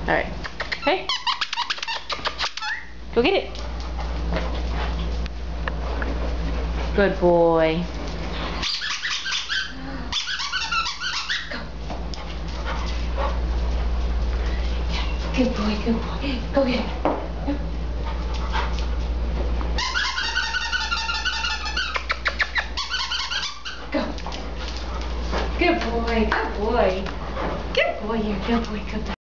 Alright. Hey. Go get it. Good boy. Good boy, good boy. Go get it. Go. Good boy, good boy. Good boy, you're a good boy, good boy.